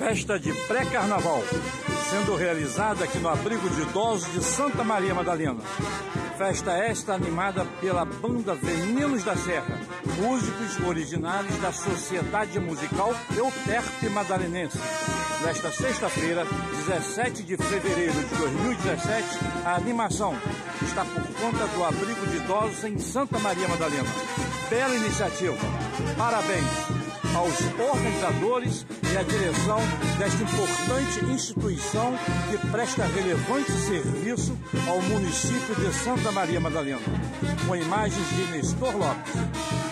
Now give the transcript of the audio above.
festa de pré-carnaval, sendo realizada aqui no abrigo de idosos de Santa Maria Madalena. Festa esta animada pela banda Venenos da Serra, músicos originários da Sociedade Musical Euterpe Madalenense. Nesta sexta-feira, 17 de fevereiro de 2017, a animação está por conta do abrigo de idosos em Santa Maria Madalena. Bela iniciativa! Parabéns aos organizadores e à direção desta importante instituição que presta relevante serviço ao município de Santa Maria Madalena. Com imagens de Nestor Lopes.